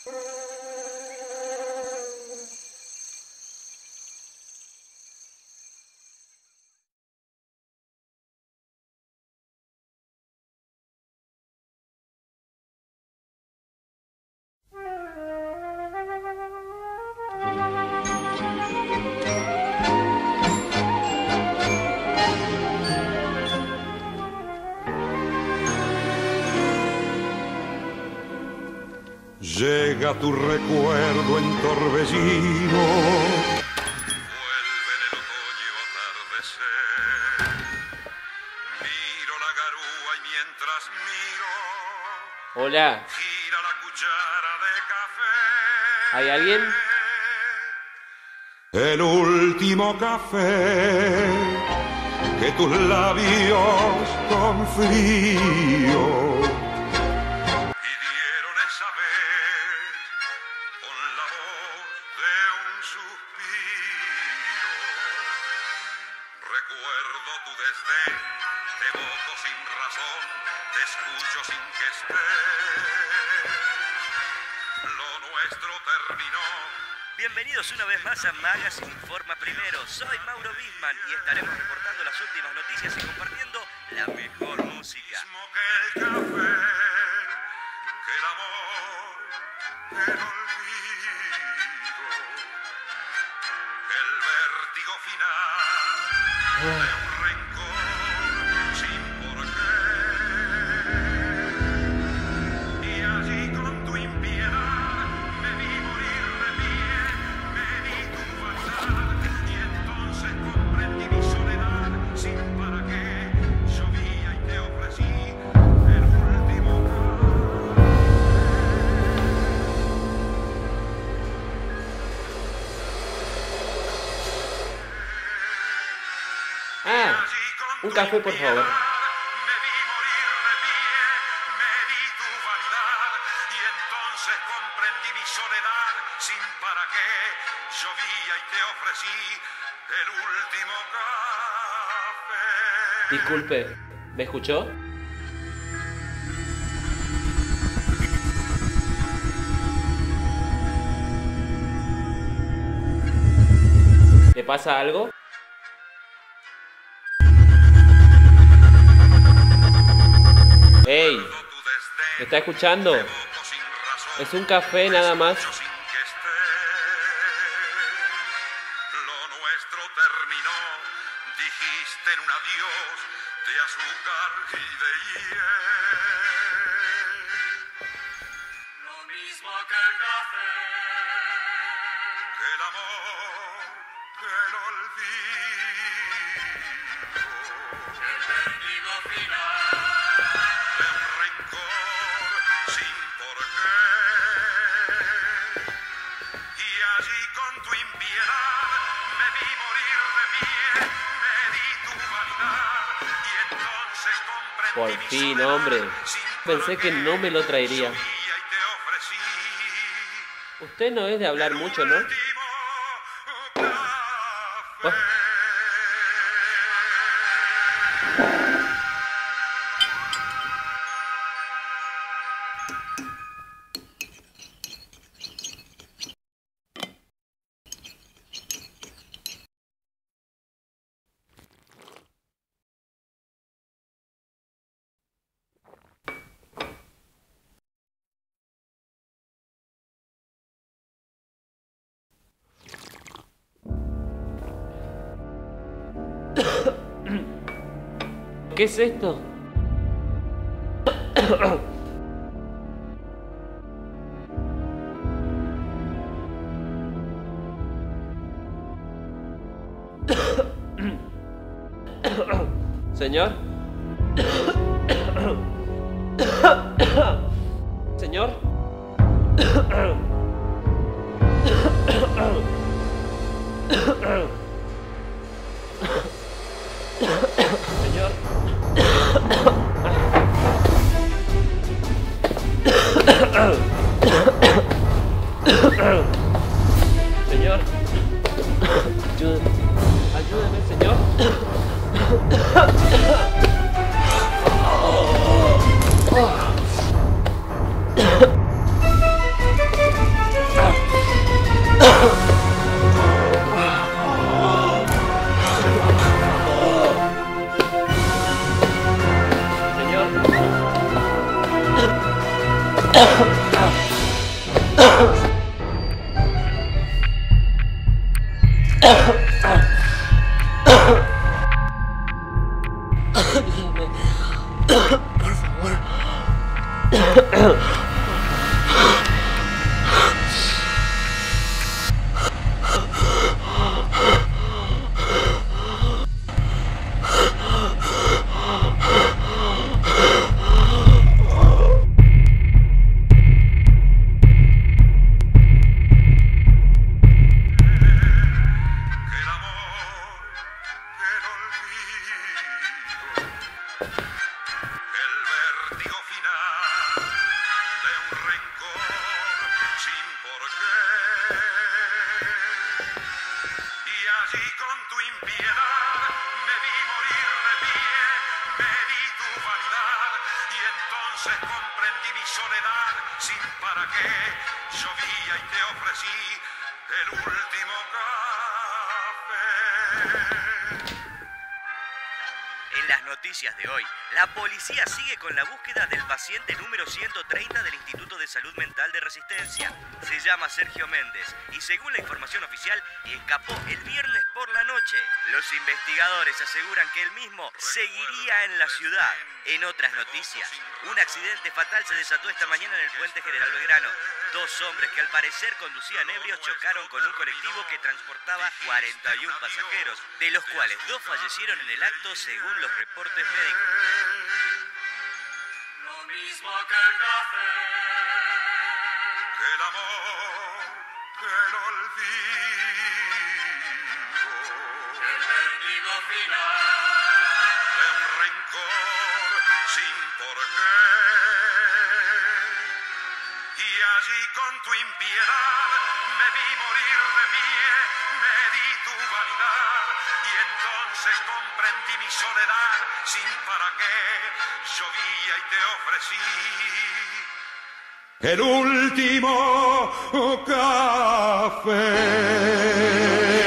Llega tu recuerdo en torbellino, vuelve en el otoño atardecer. Miro la garúa y mientras miro, Hola, gira la cuchara de café. ¿hay alguien? El último café que tus labios con frío recuerdo tu desdén, te voto sin razón, te escucho sin que estés. Lo nuestro terminó. Bienvenidos una vez más a Magazine Informa Primero. Soy Mauro Bisman y estaremos reportando las últimas noticias y compartiendo la mejor música. Mismo que el café, que el amor, que el olvido, que el vértigo final de un rencor sin porqué. Y allí con tu impiedad me vi morir de pie, me di tu maldad y entonces comprendí mi soledad sin para qué. Llovía y te ofrecí el último Un café, por favor. me vi morir de pie, me di tu vanidad y entonces comprendí mi soledad sin para qué. Llovía y te ofrecí el último café. Disculpe, ¿me escuchó? ¿Le pasa algo? ¡Ey! ¿Me está escuchando? Es un café nada más. Lo nuestro terminó, dijiste en un adiós de azúcar y de hiel. Lo mismo que el café, que el amor, que el olvido, que el vértigo final de un rencor sin porqué. Y allí con tu impiedad me vi morir de pie, me di tu vanidad y entonces comprendí Por mi fin, soledad hombre. sin Pensé que no me lo traería. llovía y te ofrecí Usted no es de hablar mucho, ¿no? último Oh. café. ¿Qué es esto? Señor. Señor. Señor. Señor. Ayúdeme. Ayúdeme, señor. Por favor. Comprendí mi soledad sin para qué. Llovía y te ofrecí el último café. En las noticias de hoy, la policía sigue con la búsqueda del paciente número 130 del Instituto de Salud Mental de Resistencia. Se llama Sergio Méndez y según la información oficial, escapó el viernes por la noche. Los investigadores aseguran que él mismo seguiría en la ciudad. En otras noticias, un accidente fatal se desató esta mañana en el puente General Belgrano. Dos hombres que al parecer conducían ebrios chocaron con un colectivo que transportaba 41 pasajeros, de los cuales 2 fallecieron en el acto según los reportes médicos. Lo mismo que el café, que el amor, que el olvido, el vértigo final de un rencor sin por qué. Y allí con tu impiedad me vi morir de pie, me di tu vanidad y entonces comprendí mi soledad sin para qué. Llovía y te ofrecí el último café.